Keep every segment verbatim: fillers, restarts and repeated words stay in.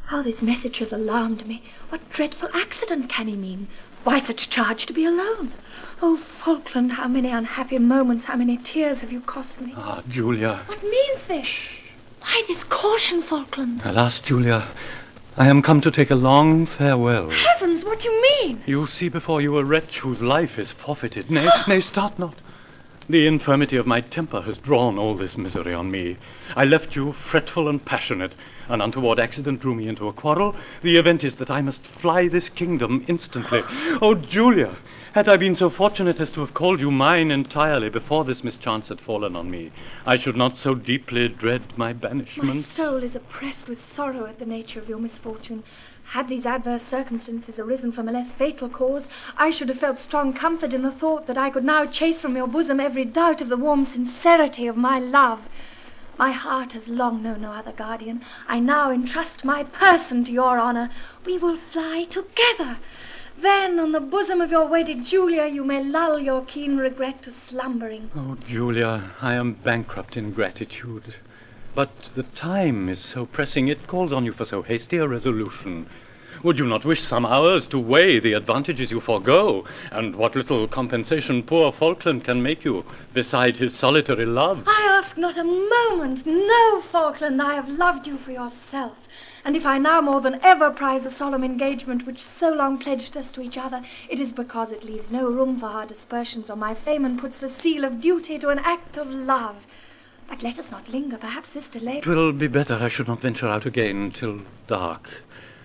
How this message has alarmed me. What dreadful accident can he mean? Why such charge to be alone? Oh, Falkland, how many unhappy moments, how many tears have you cost me? Ah, Julia. What means this? Shh. Why this caution, Falkland? Alas, Julia, I am come to take a long farewell. Heavens, what do you mean? You see before you a wretch whose life is forfeited. Nay, nay, start not. The infirmity of my temper has drawn all this misery on me. I left you fretful and passionate. An untoward accident drew me into a quarrel. The event is that I must fly this kingdom instantly. Oh, Julia, had I been so fortunate as to have called you mine entirely before this mischance had fallen on me, I should not so deeply dread my banishment. My soul is oppressed with sorrow at the nature of your misfortune. Had these adverse circumstances arisen from a less fatal cause, I should have felt strong comfort in the thought that I could now chase from your bosom every doubt of the warm sincerity of my love. My heart has long known no other guardian. I now entrust my person to your honour. We will fly together. Then, on the bosom of your wedded Julia, you may lull your keen regret to slumbering. Oh, Julia, I am bankrupt in gratitude. But the time is so pressing, it calls on you for so hasty a resolution. Would you not wish some hours to weigh the advantages you forego, and what little compensation poor Falkland can make you, beside his solitary love? I ask not a moment. No, Falkland, I have loved you for yourself. And if I now more than ever prize the solemn engagement which so long pledged us to each other, it is because it leaves no room for hard aspersions on my fame and puts the seal of duty to an act of love. But let us not linger. Perhaps this delay... 'Twill be better I should not venture out again till dark.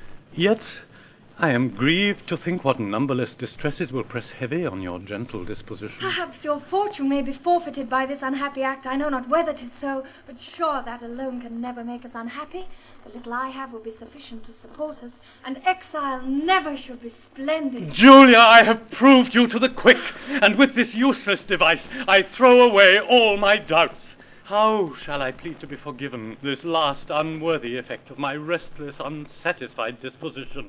Yet I am grieved to think what numberless distresses will press heavy on your gentle disposition. Perhaps your fortune may be forfeited by this unhappy act. I know not whether 'tis so, but sure that alone can never make us unhappy. The little I have will be sufficient to support us, and exile never should be splendid. Julia, I have proved you to the quick, and with this useless device I throw away all my doubts. How shall I plead to be forgiven this last unworthy effect of my restless, unsatisfied disposition?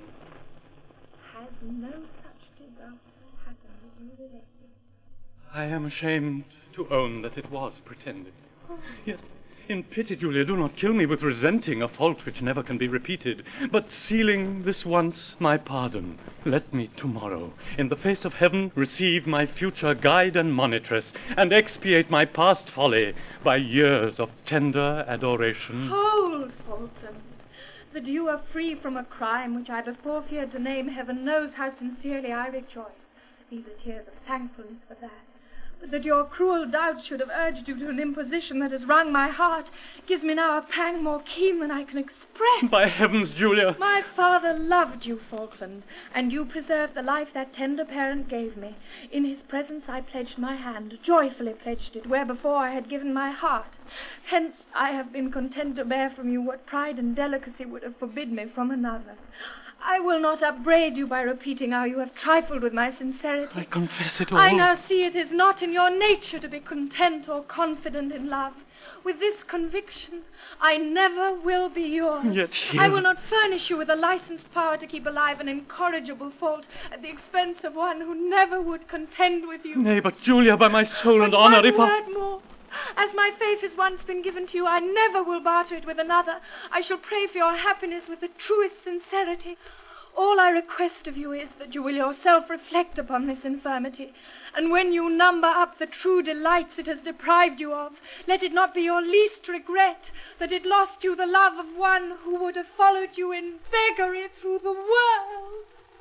Has no such disaster happened as you related? I am ashamed to own that it was pretended. Yet, in pity, Julia, do not kill me with resenting a fault which never can be repeated, but sealing this once my pardon, let me tomorrow, in the face of heaven, receive my future guide and monitress, and expiate my past folly by years of tender adoration. Hold, Falkland. That you are free from a crime which I before feared to name, heaven knows how sincerely I rejoice. These are tears of thankfulness for that. But that your cruel doubts should have urged you to an imposition that has wrung my heart gives me now a pang more keen than I can express. By heavens, Julia! My father loved you, Falkland, and you preserved the life that tender parent gave me. In his presence I pledged my hand, joyfully pledged it, where before I had given my heart. Hence I have been content to bear from you what pride and delicacy would have forbid me from another. I will not upbraid you by repeating how you have trifled with my sincerity. I confess it all. I now see it is not in your nature to be content or confident in love. With this conviction, I never will be yours. Yet here... I will not furnish you with a licensed power to keep alive an incorrigible fault at the expense of one who never would contend with you. Nay, but Julia, by my soul and honour, if I... One word more. As my faith has once been given to you, I never will barter it with another. I shall pray for your happiness with the truest sincerity. All I request of you is that you will yourself reflect upon this infirmity, and when you number up the true delights it has deprived you of, let it not be your least regret that it lost you the love of one who would have followed you in beggary through the world.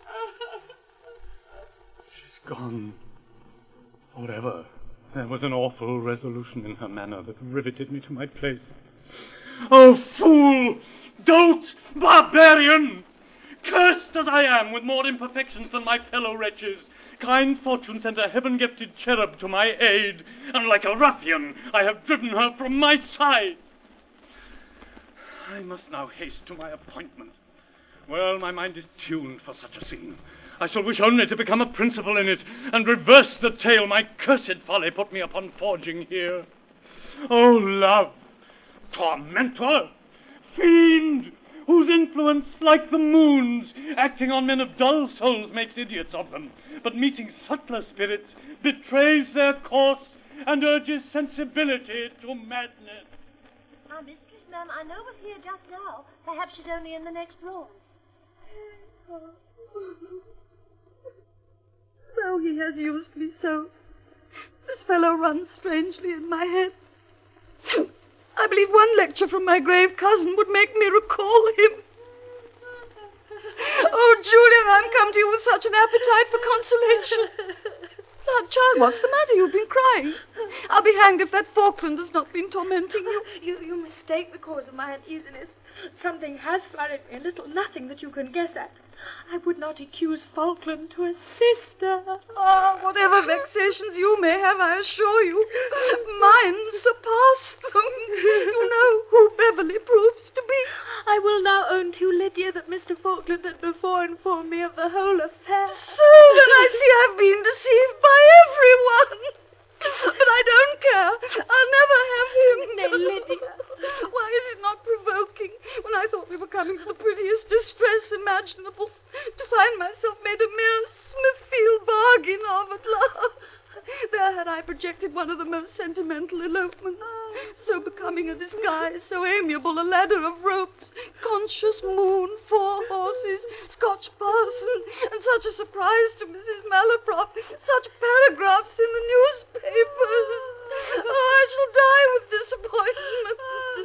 She's gone forever. There was an awful resolution in her manner that riveted me to my place. Oh, fool! Dolt! Barbarian! Cursed as I am with more imperfections than my fellow wretches, kind fortune sent a heaven-gifted cherub to my aid, and like a ruffian I have driven her from my side. I must now haste to my appointment. Well, my mind is tuned for such a scene. I shall wish only to become a principal in it, and reverse the tale my cursed folly put me upon forging here. O love, tormentor, fiend, whose influence, like the moon's, acting on men of dull souls, makes idiots of them, but meeting subtler spirits, betrays their course, and urges sensibility to madness. My mistress, ma'am, I know was here just now. Perhaps she's only in the next room. Though he has used me so, this fellow runs strangely in my head. I believe one lecture from my grave cousin would make me recall him. Oh, Julian, I'm come to you with such an appetite for consolation. Now, child, what's the matter? You've been crying. I'll be hanged if that Falkland has not been tormenting you. You, you mistake the cause of my uneasiness. Something has flurried me a little, nothing that you can guess at. I would not accuse Falkland to a sister. Ah, whatever vexations you may have, I assure you, mine surpass them. You know who Beverley proves to be. I will now own to you, Lydia, that Mister Falkland had before informed me of the whole affair. So then I see I've been deceived by everyone. But I don't care. I'll never have him. Nay, Lydia. Why is it not provoking, when I thought we were coming to the prettiest distress imaginable, to find myself made a mere Smithfield bargain of at last? There had I projected one of the most sentimental elopements, so becoming a disguise, so amiable a ladder of ropes, conscious moon, four horses, Scotch parson, and such a surprise to Missus Malaprop, such paragraphs in the newspapers. Oh, I shall die with disappointment.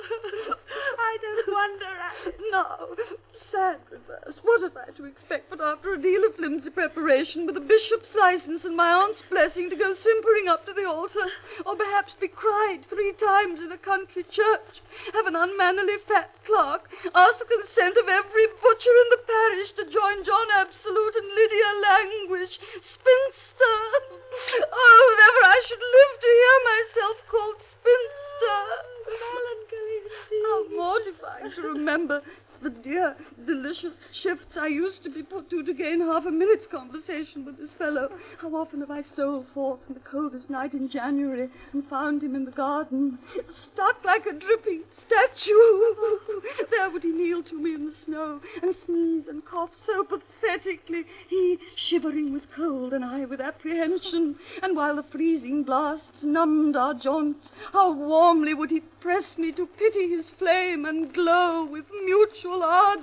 I don't wonder at it. No, sad reverse. What have I to expect but after a deal of flimsy preparation, with a bishop's license and my aunt's blessing, to go simpering up to the altar, or perhaps be cried three times in a country church, have an unmannerly fat clerk, ask the consent of every butcher in the parish to join John Absolute and Lydia Languish, spinster. Oh, that ever I should live to hear myself called spinster. Melancholy. How mortifying to remember the dear, delicious shifts I used to be put to to gain half a minute's conversation with this fellow. How often have I stole forth on the coldest night in January and found him in the garden, stuck like a dripping statue. There would he kneel to me in the snow and sneeze and cough so pathetically, he shivering with cold and I with apprehension, and while the freezing blasts numbed our joints, how warmly would he press me to pity his flame and glow with mutual ardour.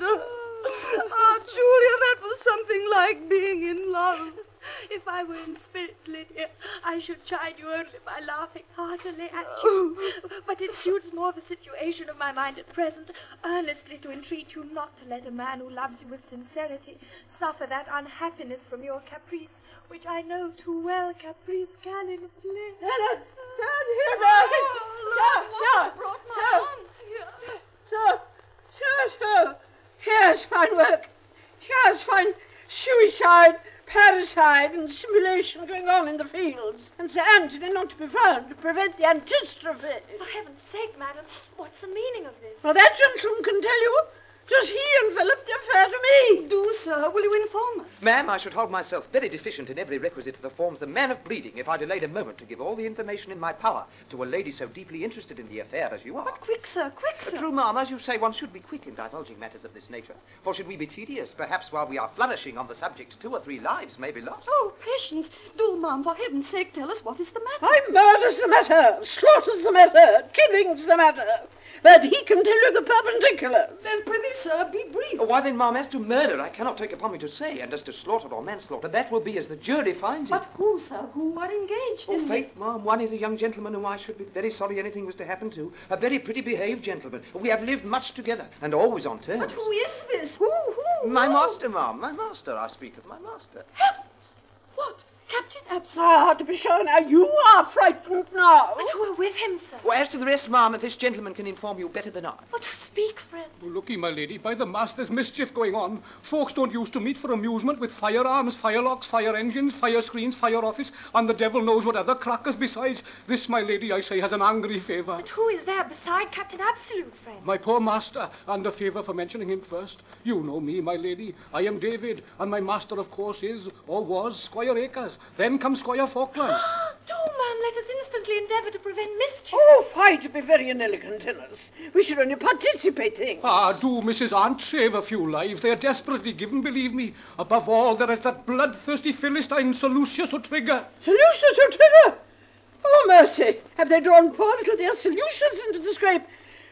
Ah, Julia, that was something like being in love. If I were in spirits, Lydia, I should chide you only by laughing heartily at you. But it suits more the situation of my mind at present, earnestly to entreat you not to let a man who loves you with sincerity suffer that unhappiness from your caprice, which I know too well caprice can inflict. Helen, down here, darling. Oh, Lord, what has brought my aunt here? So, so, so. Here's fine work. Here's fine suicide, parricide, and simulation going on in the fields. And Sir Anthony not to be found to prevent the antistrophe. For heaven's sake, madam, what's the meaning of this? Well, that gentleman can tell you. Just he enveloped the affair to me. Do, sir. Will you inform us? Ma'am, I should hold myself very deficient in every requisite that forms the man of breeding if I delayed a moment to give all the information in my power to a lady so deeply interested in the affair as you are. But quick, sir, quick, sir. Uh, true, ma'am, as you say, one should be quick in divulging matters of this nature. For should we be tedious, perhaps while we are flourishing on the subject, two or three lives may be lost. Oh, patience. Do, ma'am, for heaven's sake, tell us what is the matter. Why, murder's the matter, slaughter's the matter, killing's the matter. But he can tell you the perpendicular. Then prithee, sir, be brief. Oh, why then, ma'am, as to murder, I cannot take upon me to say, and as to slaughter or manslaughter, that will be as the jury finds it. But who, sir, who are engaged Oh, in faith, this? ma'am, one is a young gentleman whom I should be very sorry anything was to happen to. A very pretty behaved gentleman. We have lived much together, and always on terms. But who is this? Who, who? My who? master, ma'am, my master. I speak of my master. Heavens! What? Captain Absolute? Ah, to be sure, now you are frightened now. But who are with him, sir? Well, as to the rest, ma'am, this gentleman can inform you better than I. Oh, to speak, friend. Oh, looky, my lady, by the master's mischief going on. Folks don't used to meet for amusement with firearms, firelocks, fire engines, fire screens, fire office, and the devil knows what other crackers besides. This, my lady, I say, has an angry favour. But who is there beside Captain Absolute, friend? My poor master, under favour for mentioning him first. You know me, my lady. I am David, and my master, of course, is, or was, Squire Acres. Then comes Squire Falkland. Do, ma'am, let us instantly endeavour to prevent mischief. Oh, why to be very inelegant in us? We should only participate. Ah, do, Missus Aunt, save a few lives. They are desperately given, believe me. Above all, there is that bloodthirsty Philistine, Sir Lucius O'Trigger. Sir Lucius O'Trigger! Oh, mercy! Have they drawn poor little dear Sir Lucius into the scrape?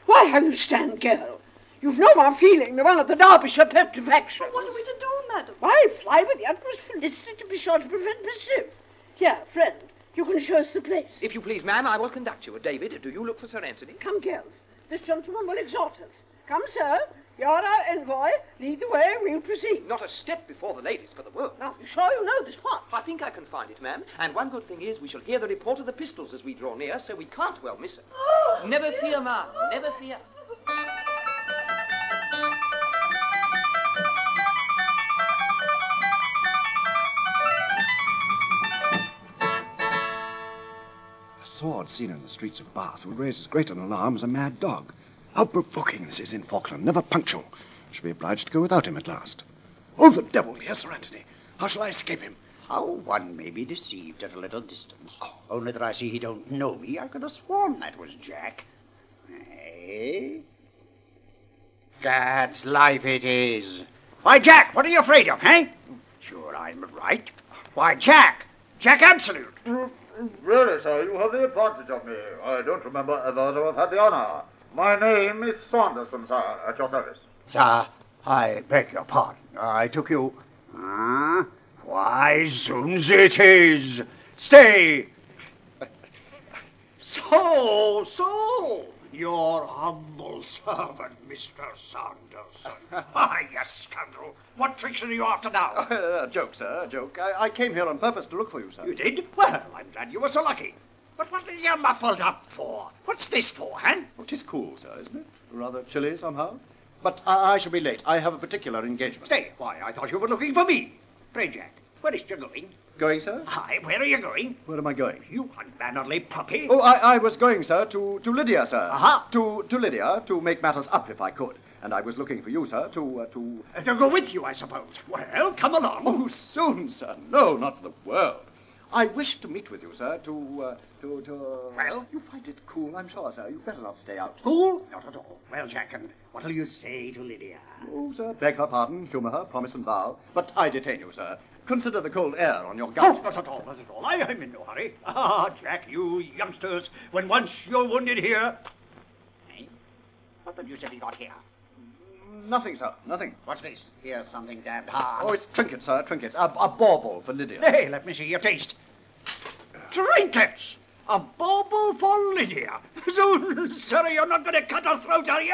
Why, how you stand, girl? You've no more feeling than one of the Derbyshire petrifactions. What are we to do, madam? Why, fly with the utmost felicity to be sure to prevent mischief. Here, friend, you can show us the place. If you please, ma'am, I will conduct you. David, do you look for Sir Anthony? Come, girls. This gentleman will exhort us. Come, sir. You're our envoy. Lead the way, we'll proceed. Not a step before the ladies for the work. Now, you sure you know this part? I think I can find it, ma'am. And one good thing is we shall hear the report of the pistols as we draw near, so we can't well miss it. Never fear, ma'am. Never fear. A sword seen in the streets of Bath would raise as great an alarm as a mad dog. How provoking this is in Falkland, never punctual. I shall be obliged to go without him at last. Oh, the devil, here, Sir Anthony. How shall I escape him? How one may be deceived at a little distance. Oh. Only that I see he don't know me, I could have sworn that was Jack. Eh? That's life it is. Why, Jack, what are you afraid of, eh? Sure, I'm right. Why, Jack! Jack Absolute! Really, sir, you have the advantage of me. I don't remember ever to have had the honour. My name is Saunderson, sir, at your service. Sir, I beg your pardon. I took you... Ah, why, zoons it is. Stay. So, so, your humble servant, Mister Saunderson. Ah, you scoundrel. What tricks are you after now? Uh, a joke, sir, a joke. I, I came here on purpose to look for you, sir. You did? Well, I'm glad you were so lucky. But what are you muffled up for? What's this for, huh? Well, 'tis cool, sir, isn't it? Rather chilly, somehow. But I, I shall be late. I have a particular engagement. Stay. Why, I thought you were looking for me. Pray, Jack, where is you going? Going, sir? Hi, where are you going? Where am I going? You unmannerly puppy. Oh, I, I was going, sir, to, to Lydia, sir. Aha. To, to Lydia, to make matters up if I could. And I was looking for you, sir, to, uh, to... Uh, to go with you, I suppose. Well, come along. Oh, soon, sir. No, not for the world. I wish to meet with you, sir, to, uh, to, to... Uh, well? You find it cool, I'm sure, sir. You'd better not stay out. Cool? Not at all. Well, Jack, and what'll you say to Lydia? Oh, sir, beg her pardon, humour her, promise and vow. But I detain you, sir. Consider the cold air on your gout. Oh, not at all, not at all. I, I'm in no hurry. Ah, Jack, you youngsters, when once you're wounded here... Hey, what the deuce have you got here? Nothing, sir, nothing. What's this? Here's something damned hard. Oh, it's trinket, sir, trinket. A, a bauble for Lydia. Hey, let me see your taste. Trinkets! A bauble for Lydia. So, sir, you're not going to cut her throat, are you?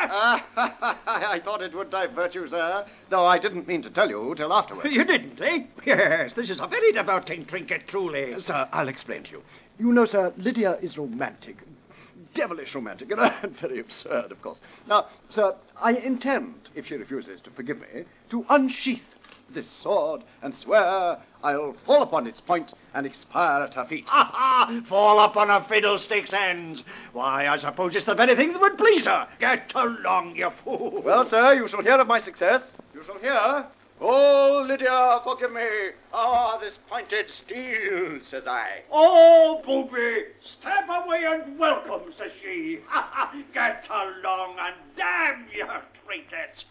I thought it would divert you, sir, though I didn't mean to tell you till afterwards. You didn't, eh? Yes, this is a very diverting trinket, truly. Sir, I'll explain to you. You know, sir, Lydia is romantic. Devilish romantic, and very absurd, of course. Now, sir, I intend, if she refuses to forgive me, to unsheath this sword and swear I'll fall upon its point and expire at her feet. Ha ha! Fall upon a fiddlestick's ends. Why, I suppose it's the very thing that would please her. Get along, you fool. Well, sir, you shall hear of my success. You shall hear. Oh, Lydia, forgive me. Ah, this pointed steel, says I. Oh, booby, step away and welcome, says she. Ha ha! Get along and damn your trinkets.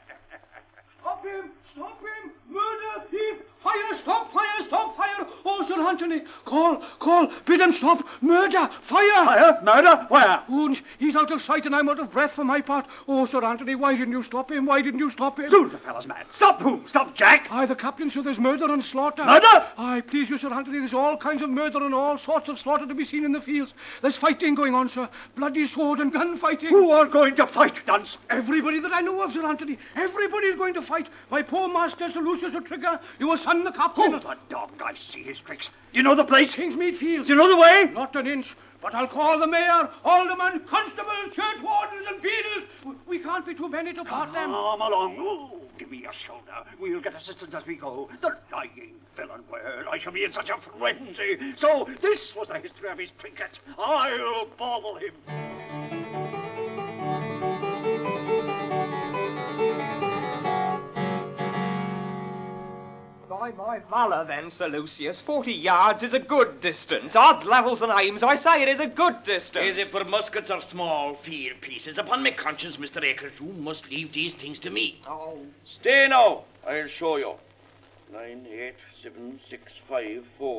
Stop him! Stop him! Murder! Thief! Fire! Stop! Fire! Stop! Fire! Oh, Sir Anthony! Call! Call! Bid him stop! Murder! Fire! Fire? Murder? Where? Oons, he's out of sight and I'm out of breath for my part. Oh, Sir Anthony, why didn't you stop him? Why didn't you stop him? Dude, the fellow's mad. Stop whom? Stop Jack? Aye, the captain, so there's murder and slaughter. Murder? Aye, please you, Sir Anthony, there's all kinds of murder and all sorts of slaughter to be seen in the fields. There's fighting going on, sir. Bloody sword and gun fighting. Who are going to fight, dunce? Everybody that I know of, Sir Anthony. Everybody's going to fight. My poor master, Sir Lucius O'Trigger, your son, the captain. Oh, the dog, I see his tricks. Do you know the place? Kingsmead Fields. Do you know the way? Not an inch. But I'll call the mayor, aldermen, constables, churchwardens and beadles. We can't be too many to part them. Come along. Oh, give me your shoulder. We'll get assistance as we go. The lying villain, well, I shall be in such a frenzy. So this was the history of his trinket. I'll bauble him. By my valour then, Sir Lucius, forty yards is a good distance. Odds, levels and aims, I say it is a good distance. Is it for muskets or small field pieces? Upon my conscience, Mister Akers, you must leave these things to me. Oh. Stay now, I'll show you. Nine, eight, seven, six, five, four,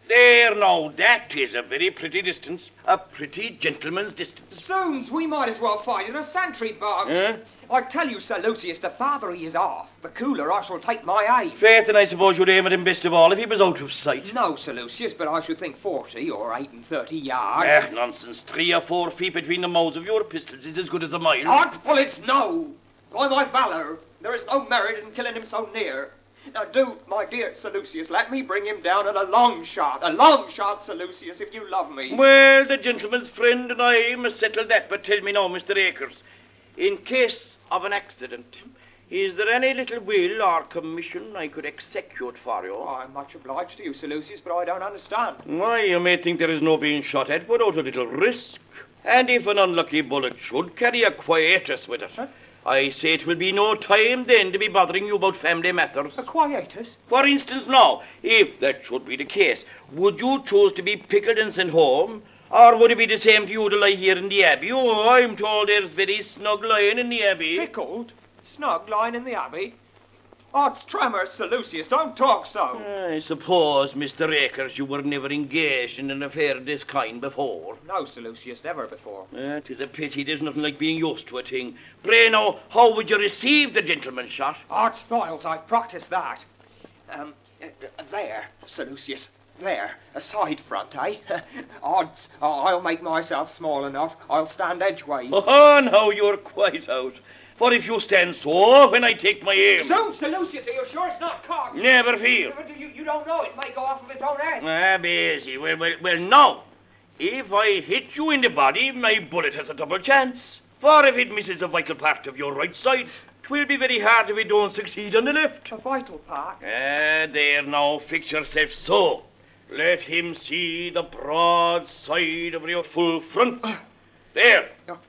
There now, that is a very pretty distance. A pretty gentleman's distance. Zoons, we might as well fight in a sentry box. Eh? I tell you, Sir Lucius, the farther he is off, the cooler I shall take my aim. Faith, and I suppose you'd aim at him best of all if he was out of sight. No, Sir Lucius, but I should think forty or eight and thirty yards. Eh, nonsense. Three or four feet between the mouths of your pistols is as good as a mile. Odds bullets, no! By my valour, there is no merit in killing him so near. Now do, my dear Sir Lucius, let me bring him down at a long shot. A long shot, Sir Lucius, if you love me. Well, the gentleman's friend and I must settle that, but tell me now, Mister Akers, in case of an accident, is there any little will or commission I could execute for you? Oh, I'm much obliged to you, Sir Lucius, but I don't understand. Why, you may think there is no being shot at without a little risk. And if an unlucky bullet should carry a quietus with it, huh? I say it will be no time then to be bothering you about family matters. A quietus? For instance now, if that should be the case, would you choose to be pickled and sent home? Or would it be the same to you to lie here in the Abbey? Oh, I'm told there's very snug lying in the Abbey. Pickled? Snug lying in the Abbey? Odds tremors, Sir Lucius, don't talk so. I suppose, Mister Akers, you were never engaged in an affair of this kind before. No, Sir Lucius, never before. Uh, 'tis a pity, there's nothing like being used to a thing. Pray now, how would you receive the gentleman's shot? Odds foils, I've practised that. Um, uh, there, Sir Lucius, there, a side front, eh? Odds, I'll make myself small enough, I'll stand edgeways. Oh, now you're quite out. For if you stand so, when I take my aim... So, Sir Lucius, are you sure it's not cocked? Never fear. You, you don't know, it may go off of its own head. Ah, busy. Well, well, well, now, if I hit you in the body, my bullet has a double chance. For if it misses a vital part of your right side, 'twill be very hard if it don't succeed on the left. A vital part? Ah, there now, fix yourself so. Let him see the broad side of your full front. There.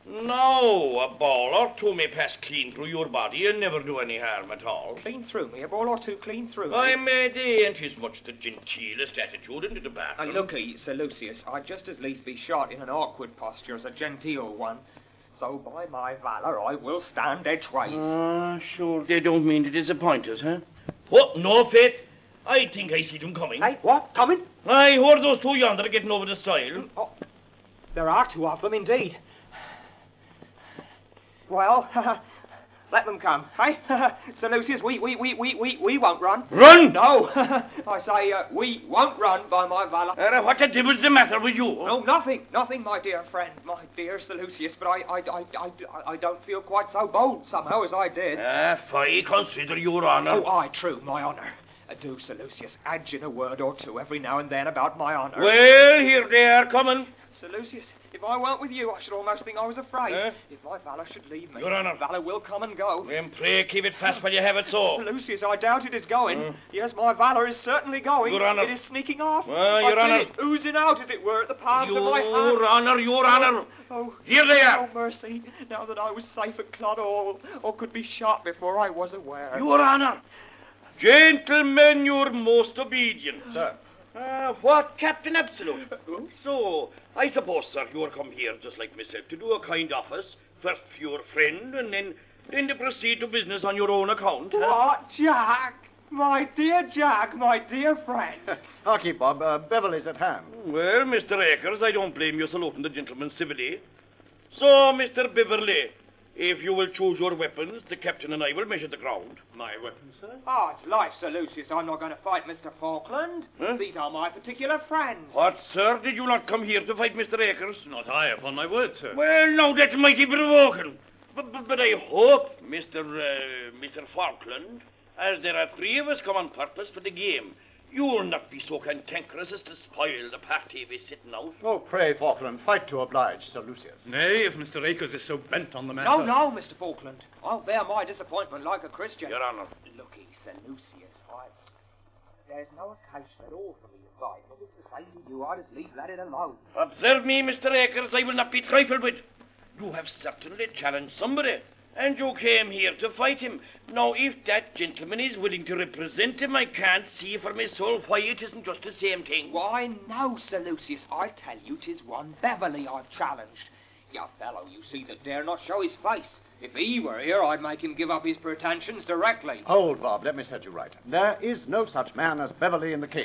Now, a ball or two may pass clean through your body and never do any harm at all. Clean through me? A ball or two clean through me? I may day, and 'tis much the genteelest attitude in the department. Now, look'ee, Sir Lucius, I'd just as lief be shot in an awkward posture as a genteel one. So, by my valour, I will stand edgeways. Ah, sure, they don't mean to disappoint us, huh? What? No, Faith? I think I see them coming. Hey, what? Coming? Aye, who are those two yonder getting over the stile? Oh, there are two of them, indeed. Well, let them come, hey? Sir Lucius, we, we, we, we, we, we won't run. Run? No, I say, uh, we won't run by my valour. Uh, what the devil's the matter with you? No, nothing, nothing, my dear friend, my dear Sir Lucius, but I, I, I, I, I don't feel quite so bold somehow as I did. Ah, uh, fie, consider your honour. Oh, aye, true, my honour. Uh, do, Sir Lucius, add in a word or two every now and then about my honour. Well, here they are coming. Sir Lucius, if I weren't with you, I should almost think I was afraid. Eh? If my valour should leave me, Your honour. valour will come and go. Then pray keep it fast while you have it so. Sir Lucius, I doubt it is going. Mm. Yes, my valour is certainly going. Your honour. It is sneaking off. Well, I your feel honour. it oozing out, as it were, at the palms your of my hands. Your honour, your honour. Oh, here they are. Oh, mercy. Now that I was safe at Clodhall, or could be shot before I was aware. Your honour. Gentlemen, you're most obedient. Sir. Uh, what, Captain Absolute? So, I suppose, sir, you are come here, just like myself, to do a kind office, first for your friend, and then, then to proceed to business on your own account. What, huh? Jack? My dear Jack, my dear friend. Harkee, Bob, uh, Beverley's at hand. Well, Mister Akers, I don't blame you saluting the gentleman civilly. So, Mister Beverley, if you will choose your weapons, the captain and I will measure the ground. My weapons, sir? Ah, oh, it's life, Sir Lucius. I'm not going to fight Mister Falkland. Huh? These are my particular friends. What, sir? Did you not come here to fight Mister Akers? Not I, upon my word, sir. Well, now that's mighty provoking. But, but, but I hope, Mister Uh, Mister Falkland, as there are three of us come on purpose for the game, you will not be so cantankerous as to spoil the party we're sitting out. Oh, pray, Falkland, fight to oblige, Sir Lucius. Nay, if Mister Akers is so bent on the matter... No, no, Mister Falkland. I'll bear my disappointment like a Christian. Your honour. Lookee, Sir Lucius, I... There's no occasion at all for me to fight. If it's the same to you, I'd as lief let it alone. Observe me, Mister Akers, I will not be trifled with. You have certainly challenged somebody, and you came here to fight him. Now, if that gentleman is willing to represent him, I can't see for my soul why it isn't just the same thing. Why, no, Sir Lucius. I tell you, 'tis one Beverley I've challenged. A fellow, you see, that dare not show his face. If he were here, I'd make him give up his pretensions directly. Hold, Bob, let me set you right. There is no such man as Beverley in the case. Huh?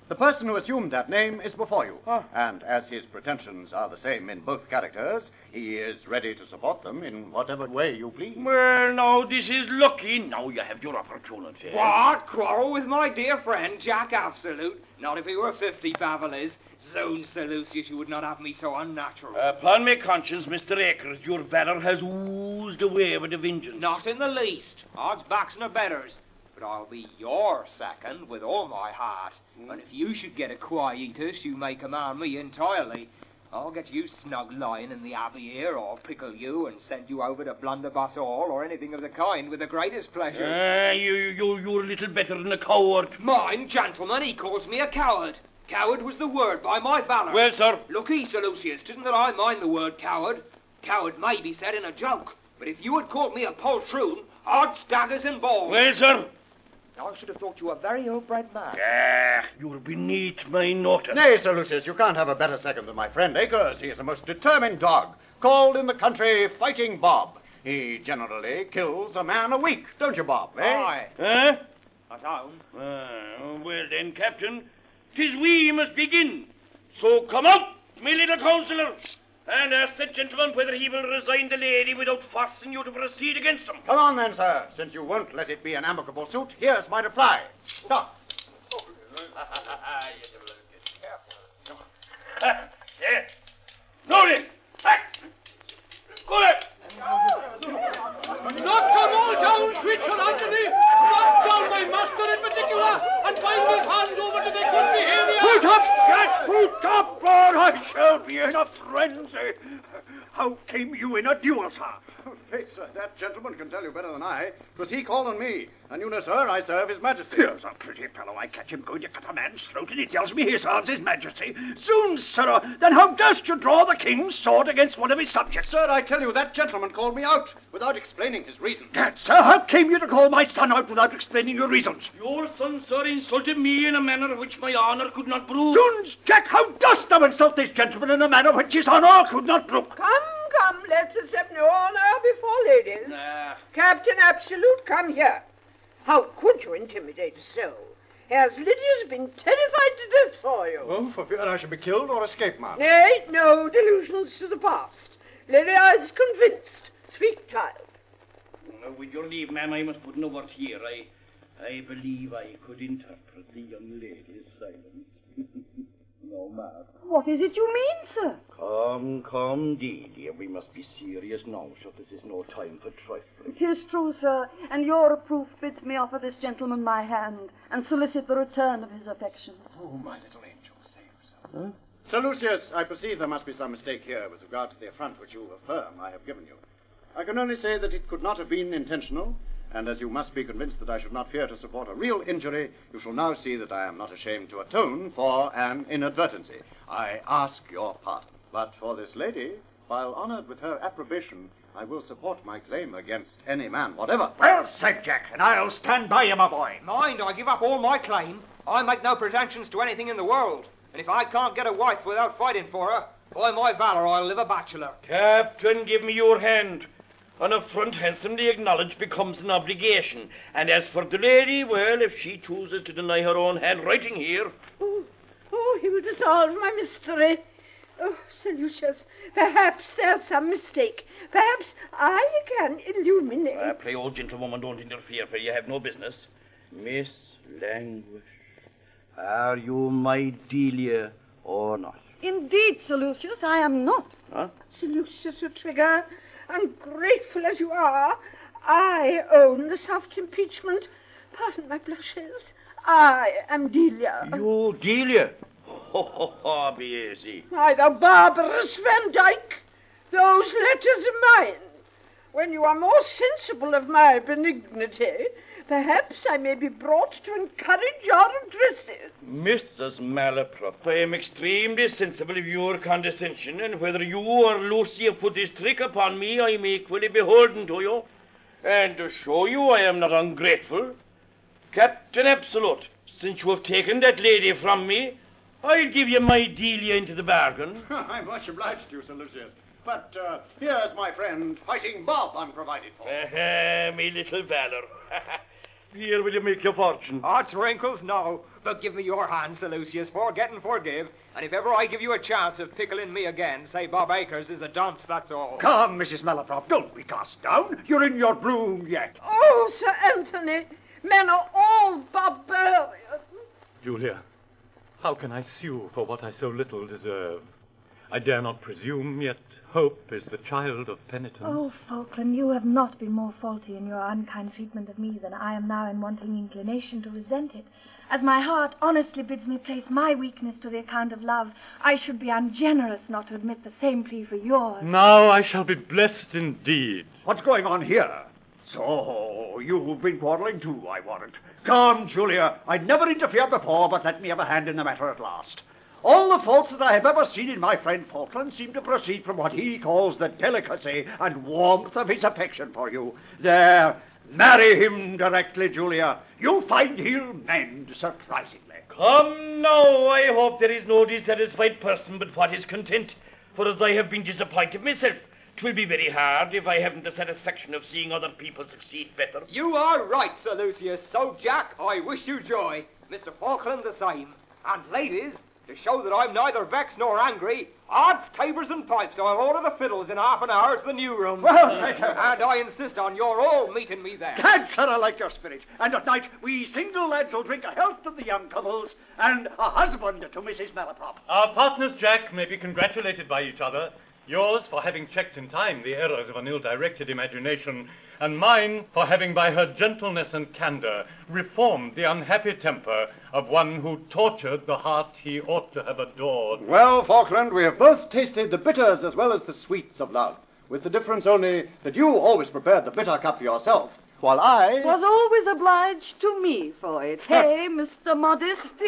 The person who assumed that name is before you. Ah. And as his pretensions are the same in both characters, he is ready to support them in whatever way you please. Well, now, this is lucky. Now you have your opportunity. What? Quarrel with my dear friend, Jack Absolute? Not if he were fifty, Bavalis. Zounds, Sir Lucius, you would not have me so unnatural. Upon my conscience, Mister Akers, your valour has oozed away with a vengeance. Not in the least. Odds backs no betters. But I'll be your second with all my heart. Mm. And if you should get a quietus, you may command me entirely. I'll get you snug lying in the abbey here, or pickle you and send you over to Blunderbuss Hall, or anything of the kind, with the greatest pleasure. Ah, uh, you, you, you're a little better than a coward. Mine, gentlemen, he calls me a coward. Coward was the word by my valour. Well, sir. Look ye, Sir Lucius, 'tisn't that I mind the word coward. Coward may be said in a joke, but if you had called me a poltroon, odds, daggers, and balls. Well, sir. I should have thought you a very ill-bred man. Ah, you're beneath my notice. Nay, Sir Lucius, you can't have a better second than my friend Akers. He is a most determined dog, called in the country Fighting Bob. He generally kills a man a week, don't you, Bob, eh? Aye. Huh? I don't. Uh, well then, Captain, 'tis we must begin. So come out, me little councillor, and ask the gentleman whether he will resign the lady without forcing you to proceed against him. Come on then, sir. Since you won't let it be an amicable suit, here's my reply. Stop. There. No, then. Back. Go there. Knock them all down, sweet Sir Anthony! Knock down my master in particular, and bind his hands over to their good behaviour! Put up, Jack! Put up, or I shall be in a frenzy! How came you in a duel, sir? Faith, sir, that gentleman can tell you better than I. 'Twas he called on me, and you know, sir, I serve His Majesty. Here's a pretty fellow. I catch him going to cut a man's throat, and he tells me he serves His Majesty. Soon, sir, then how durst you draw the king's sword against one of his subjects? Sir, I tell you, that gentleman called me out without explaining his reasons. That, sir, how came you to call my son out without explaining your reasons? Your son, sir, insulted me in a manner which my honour could not brook. Zounds, Jack, how dost thou insult this gentleman in a manner which his honour could not brook? Come, come, let us have no honour before ladies. Nah. Captain Absolute, come here. How could you intimidate a soul? Has Lydia's been terrified to death for you? Oh, for fear I should be killed or escape, ma'am. Nay, no delusions to the past. Lydia is convinced. Speak, child. Uh, with your leave, ma'am, I must put no word here. I, I believe I could interpret the young lady's silence. No, ma'am. What is it you mean, sir? Come, come, Delia, we must be serious now, so this is no time for trifling. It is true, sir, and your proof bids me offer this gentleman my hand and solicit the return of his affections. Oh, my little angel, safe, sir. Huh? Sir Lucius, I perceive there must be some mistake here with regard to the affront which you affirm I have given you. I can only say that it could not have been intentional, and as you must be convinced that I should not fear to support a real injury, you shall now see that I am not ashamed to atone for an inadvertency. I ask your pardon. But for this lady, while honoured with her approbation, I will support my claim against any man whatever. Well said, Jack, and I'll stand by you, my boy. Mind, I give up all my claim. I make no pretensions to anything in the world. And if I can't get a wife without fighting for her, by my valour I'll live a bachelor. Captain, give me your hand. An affront handsomely acknowledged becomes an obligation. And as for the lady, well, if she chooses to deny her own handwriting here... Oh, oh, he will dissolve my mystery. Oh, Sir Lucius, perhaps there's some mistake. Perhaps I can illuminate. Uh, pray, old gentlewoman, don't interfere, for you have no business. Miss Languish, are you my Delia or not? Indeed, Sir Lucius, I am not. Huh? Sir Lucius Trigger, ungrateful as you are, I own the soft impeachment. Pardon my blushes. I am Delia. You, Delia? Ho, ho, ho, be easy. Why, the barbarous Van Dyke. Those letters are mine. When you are more sensible of my benignity, perhaps I may be brought to encourage your addresses. Missus Malaprop, I am extremely sensible of your condescension, and whether you or Lucy have put this trick upon me, I am equally beholden to you. And to show you I am not ungrateful, Captain Absolute, since you have taken that lady from me, I'll give you my Delia into the bargain. I'm much obliged to you, Sir Lucius. But uh, here's my friend Fighting Bob I'm provided for. Uh-huh, me little valour. Here will you make your fortune? Ah, Trinkles, no. But give me your hand, Sir Lucius. Forget and forgive. And if ever I give you a chance of pickling me again, say Bob Acres is a dunce, that's all. Come, Missus Malaprop, don't be cast down. You're in your bloom yet. Oh, Sir Anthony, men are all barbarians. Julia, how can I sue for what I so little deserve? I dare not presume, yet hope is the child of penitence. Oh, Falkland, you have not been more faulty in your unkind treatment of me than I am now in wanting inclination to resent it. As my heart honestly bids me place my weakness to the account of love, I should be ungenerous not to admit the same plea for yours. Now I shall be blessed indeed. What's going on here? So, you've been quarrelling too, I warrant. Come, Julia, I never interfered before, but let me have a hand in the matter at last. All the faults that I have ever seen in my friend Falkland seem to proceed from what he calls the delicacy and warmth of his affection for you. There, marry him directly, Julia. You'll find he'll mend surprisingly. Come now, I hope there is no dissatisfied person but what is content, for as I have been disappointed myself, 'twill be very hard if I haven't the satisfaction of seeing other people succeed better. You are right, Sir Lucius. So, Jack, I wish you joy. Mister Falkland the same. And, ladies, to show that I'm neither vexed nor angry, odds, tabors, and pipes, I'll order the fiddles in half an hour to the new room. Well, sir. And I insist on your all meeting me there. Gad, sir, I like your spirit. And at night, we single lads will drink a health to the young couples and a husband to Missus Malaprop. Our partners, Jack, may be congratulated by each other. Yours for having checked in time the errors of an ill-directed imagination, and mine for having by her gentleness and candour reformed the unhappy temper of one who tortured the heart he ought to have adored. Well, Falkland, we have both tasted the bitters as well as the sweets of love, with the difference only that you always prepared the bitter cup for yourself, while I... Was always obliged to me for it. Hey, Mister Modesty.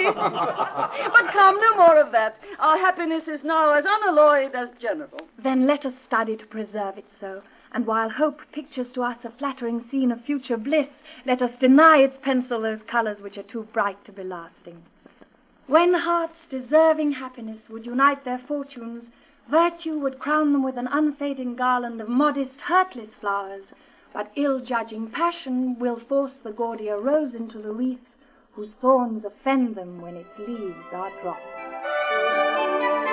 But come, no more of that. Our happiness is now as unalloyed as general. Then let us study to preserve it so. And while hope pictures to us a flattering scene of future bliss, let us deny its pencil those colours which are too bright to be lasting. When hearts deserving happiness would unite their fortunes, virtue would crown them with an unfading garland of modest, hurtless flowers, but ill-judging passion will force the gaudier rose into the wreath, whose thorns offend them when its leaves are dropped.